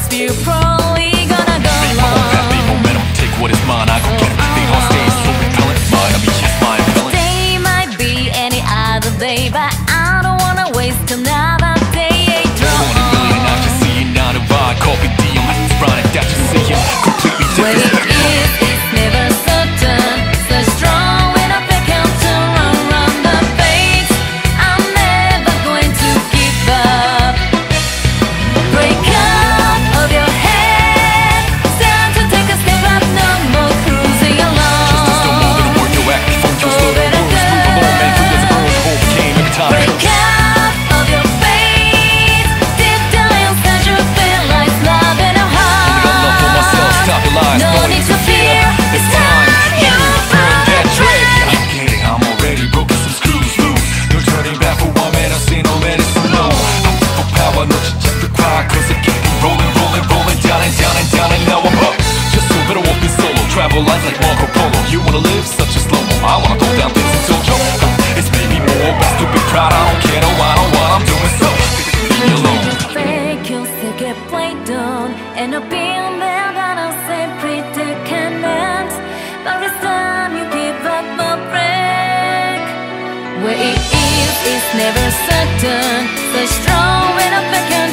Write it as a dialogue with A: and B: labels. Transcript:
A: you're probably gonna go
B: Make my own path, make momentum, take what is mine, I go get it. They all stay so repellent, mine, I mean yes, mine, repellent.
A: Day might be any other day, but I don't wanna waste another day.
B: Want a million, I just see it, not a vibe. Call me D, I'm just running, that you see it. Completely
A: What it
B: different.
A: is, it's never certain. So strong when I pick out to run the face. I'm never going to give up. Break out of your head. Start to take a step up, no more cruising along.
B: Just don't know that work your act before you slow the rules. Move along, man, who doesn't earn the whole game every time.
A: Break out of your face. Deep down inside you feel like love in a heart.
B: Only got love for myself, stop the lies,
A: No need to fear, it's time you
B: burn that dread.
A: break.
B: I get it, I'm already broken some screws loose. No turning back for one man, I say no medicine, no. I'm for power, no just to cry, cause I keep rolling, rolling, rolling, down and down and down, and now I'm up. Just so better walk this solo, travel lines like Marco Polo. You wanna live such a slow-mo, I wanna go down things in Tokyo. It's made me more, but stupid proud, I don't care, no, I know what I'm doing, so leave me alone.
A: Fake you still get played on, and I've been there that I say predicament. But this time you give up a break. Where it is never certain. So strong when I back